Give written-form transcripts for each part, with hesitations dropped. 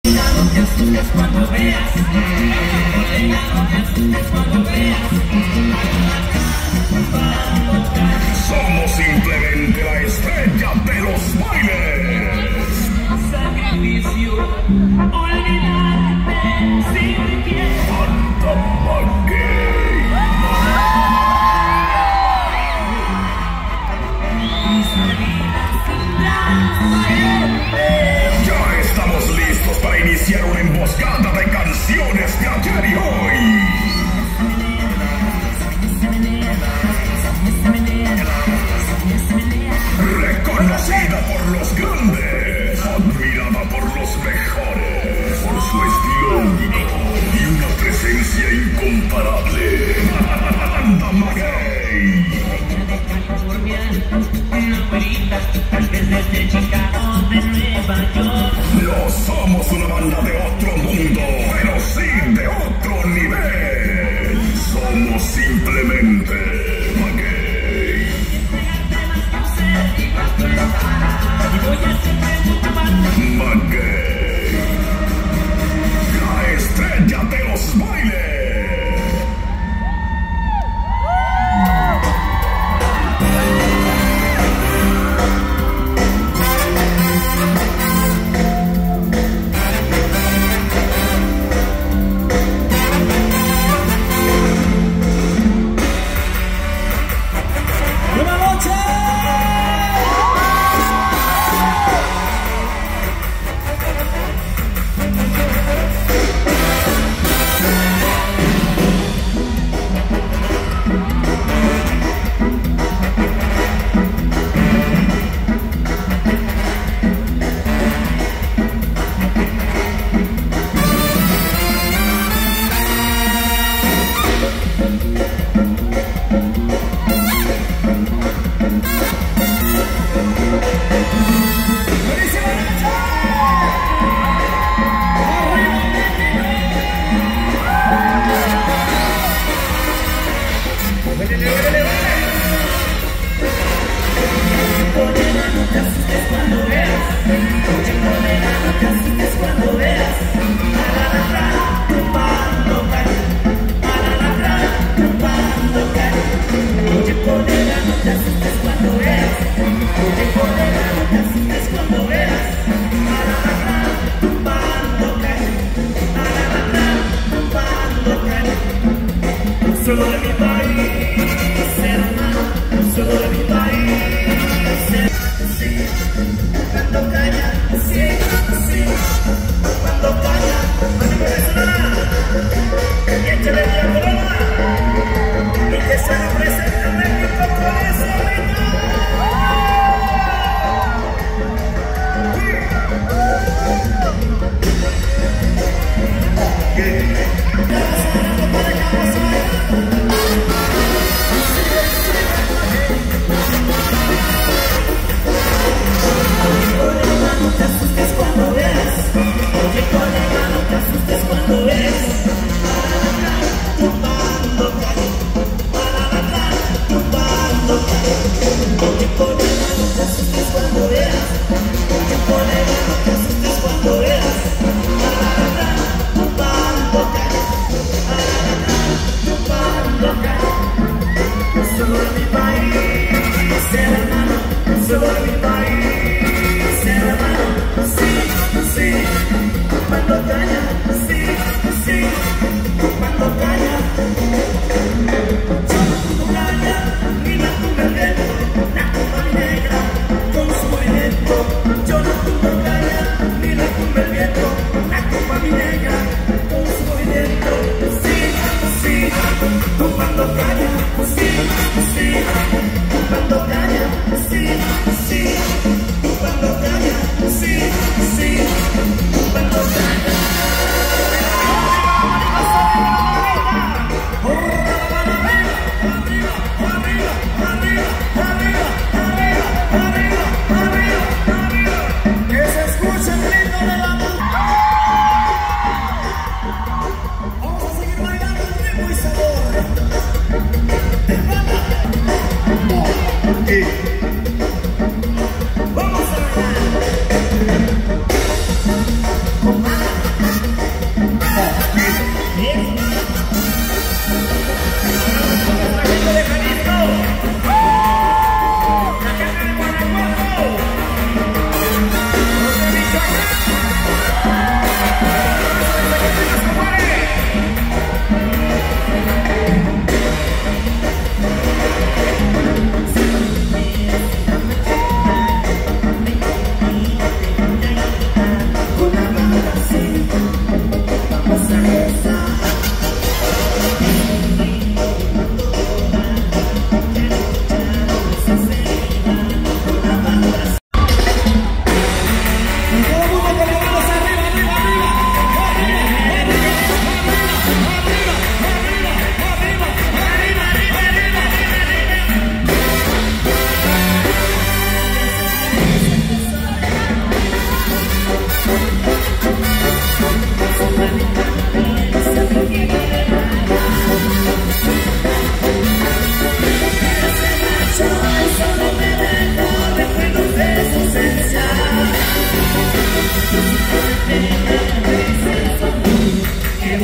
Somos simplemente la estrella de los bailes. Sacrificio, olvidarte sin tiempo. Santa Maguey. Ya estamos listos para iniciar una emboscada de canciones de ayer y hoy. Reconocida por los grandes, admirada por los mejores, por su estilo único y una presencia incomparable. Santa Maguey. No somos una banda de otro mundo, pero sí de otro nivel. Somos simplemente Maguey. Maguey, la estrella de los bailes. Solo de mi país, hermano, solo de mi país. Sí, cuando calla, sí, sí, cuando calla, cuando persona, y échale la corona, y que se represente México con ese ritmo.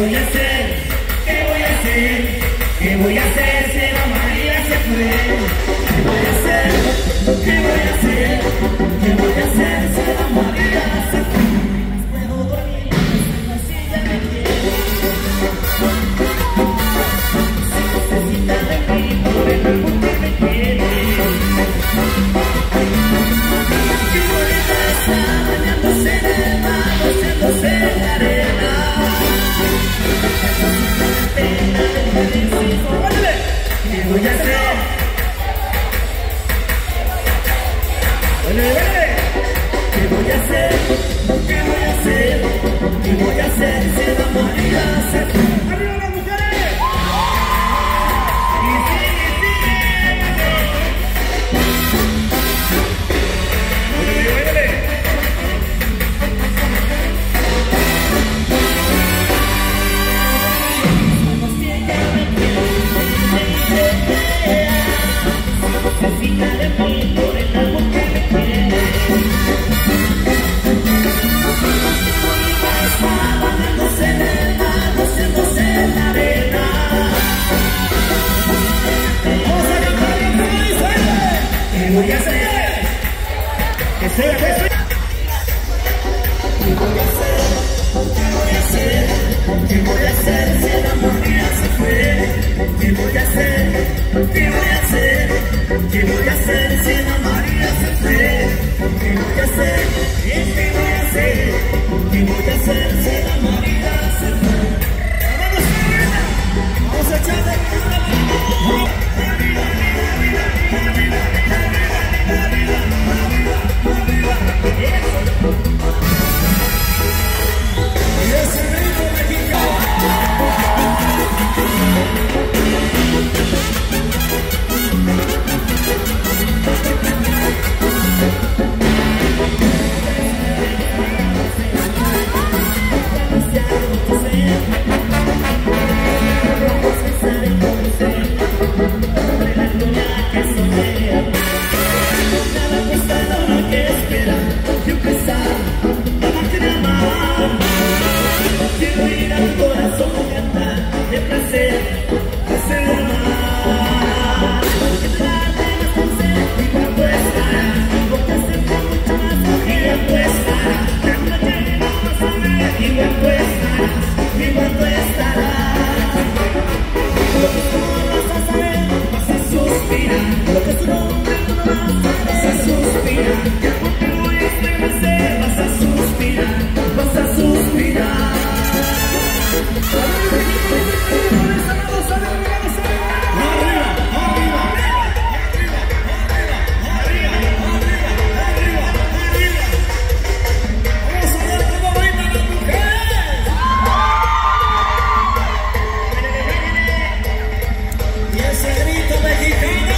voy a hacer? ¿Qué voy a hacer? ¿Qué voy a hacer si la María se fue? ¿Qué voy a hacer? ¿Qué voy a hacer? ¿Qué voy a hacer si la María se fue? Puedo dormir, si ella me quiere. Si necesita de mí, por el amor que me quiere. Mi bonita está bañándose en el mar, haciéndose en la arena. ¿Qué voy a hacer? ¿Qué voy a hacer? ¿Qué voy a hacer? ¿Qué voy a hacer si la María se fue? ¡Arriba las mujeres! ¡Y sigue, sigue! Necesita de mí por el amor que me quiere. Está bañándose en el mar, haciéndose en la arena. Vamos a cantar y ¿qué voy a hacer? ¿Qué sea? ¿Qué sea? ¿Qué voy a hacer? ¿Qué voy a hacer? ¿Qué voy a hacer si la María se fue? ¿Qué voy a hacer? ¿Qué voy a hacer? ¿Qué voy a hacer si la María se fue? ¿Qué voy a hacer? ¿Qué voy a hacer? ¿Qué voy a hacer si la María se fue? Vamos a echarle una mano. Arriba, arriba, arriba, arriba, arriba, arriba, arriba, arriba. Y ese ritmo mexicano. Quiero ir al corazón cantar de placer, hacer amar, darte más placer y cuando estarás, porque hacerte mucho más y cuando estarás, ya no te vamos a ver y cuando estarás, y cuando estarás, lo que tú no vas a saber, vas a suspirar, lo que tu nombre no vas a saber, vas a suspirar, ya porque voy a estremecer, vas a suspirar, vas a suspirar. Y ese grito mexicano.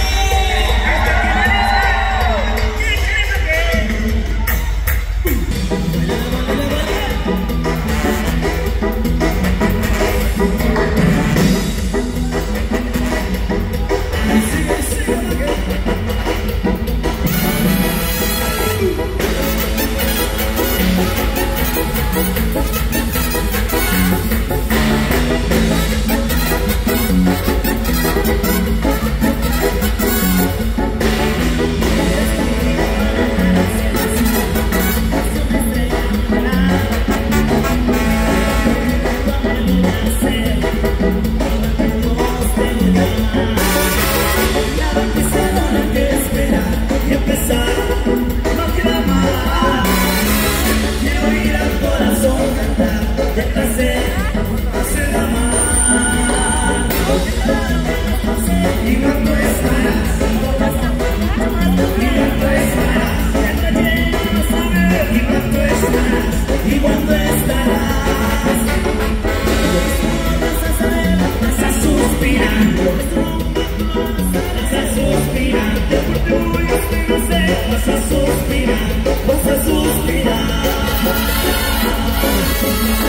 Y cuando estarás, vas a saber, vas a suspirar, vas a suspirar, porque voy a estremecer, vas a suspirar, vas a suspirar.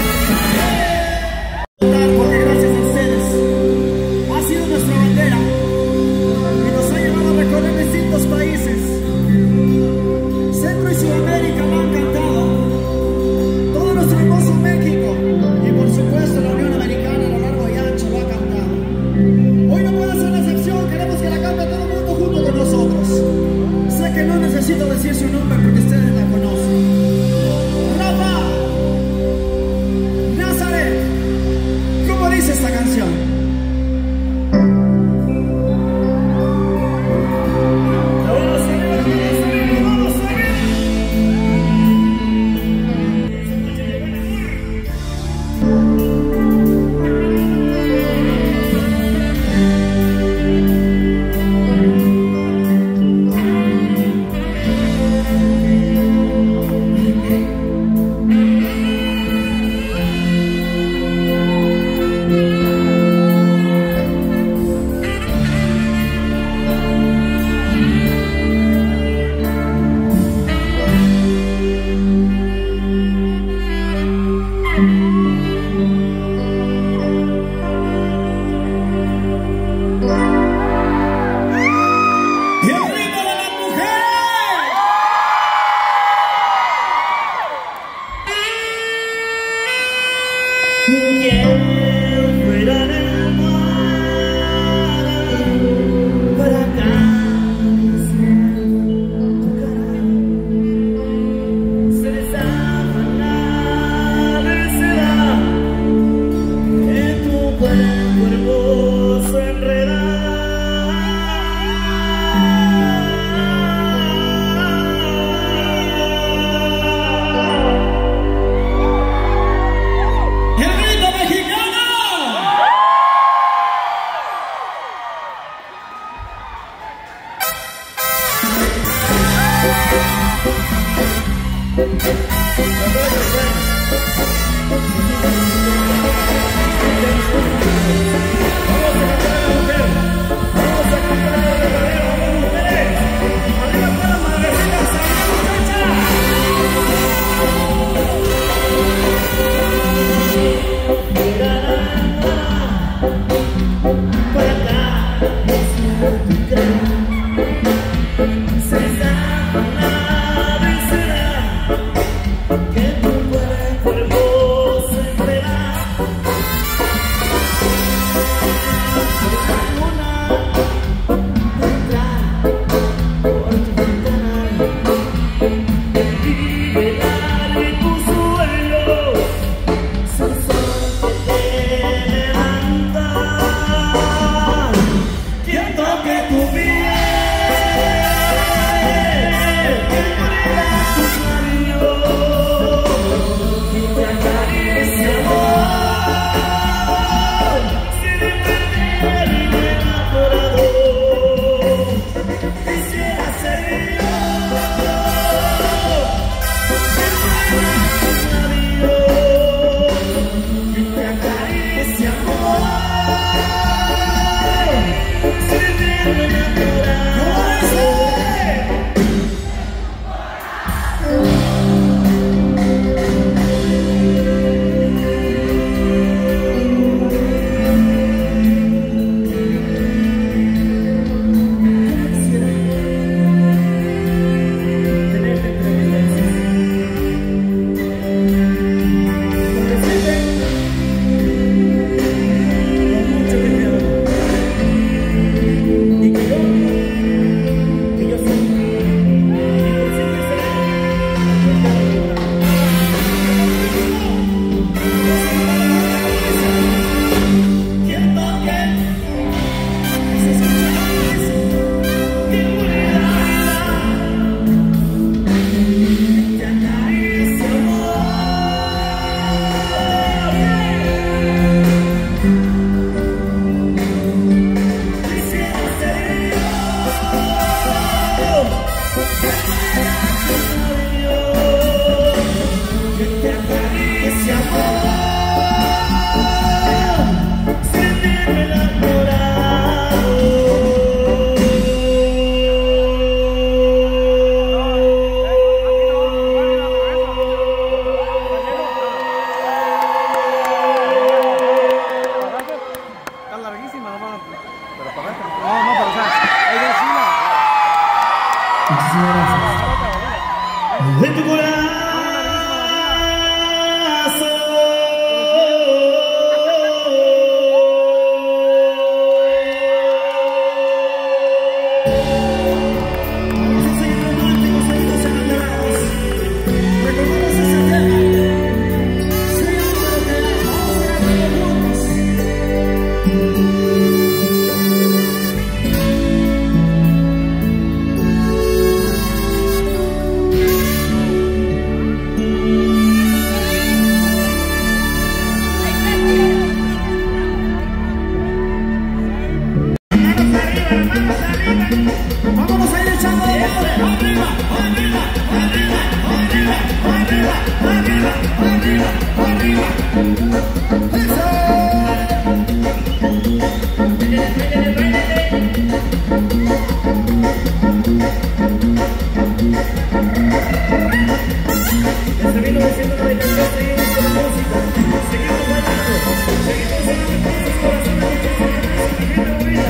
Desde 1993 seguimos con la música, seguimos bailando, seguimos sonando con sus corazones, mi gente bonita.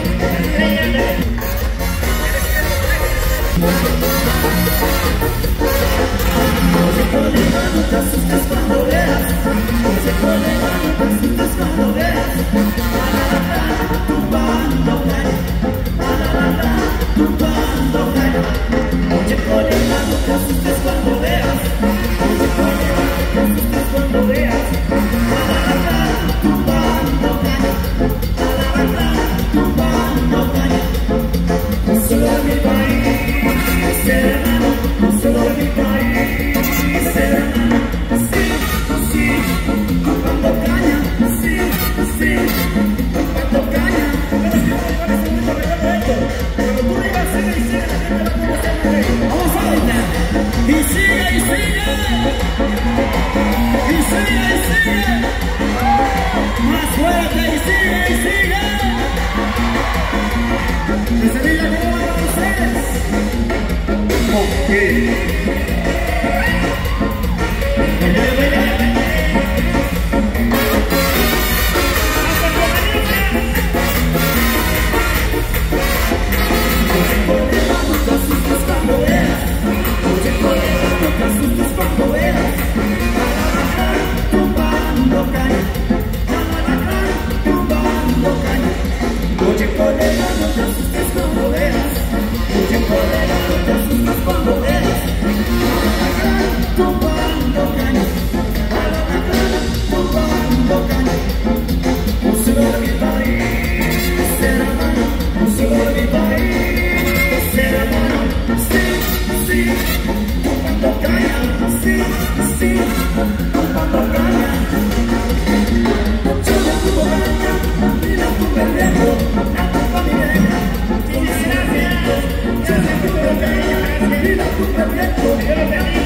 Oye, colega, no te asustes cuando veas. Oye, colega, no te asustes cuando veas. Tumbando calle, tumbando calle. Oye, colega, no te asustes cuando veas. Oye, colega, no te asustes cuando veas. Tumbando calle, tumbando calle. No solo de mi país, hermano, no solo de mi país, hermano. Sí, sí, tumbando caña, sí, sí, tumbando caña. Pero tú digas, sigue y sigue, la gente la puede hacer. Vamos a bailar. Y sigue, y sigue. Y sigue, y sigue. Más fuerte, y sigue, y sigue. Que se diga cómo van ustedes. Ok. Oye, colega, no te asustes cuando veas. Oye, colega, no te asustes cuando veas. Tumbando caña, tumbando caña. Un solo de mi país, hermano. Un solo de mi país, hermano. Sí, sí, tumbando caña. Sí, sí, tumbando caña. Yo no tuvo caña, ni la tuve lejos. Gracias.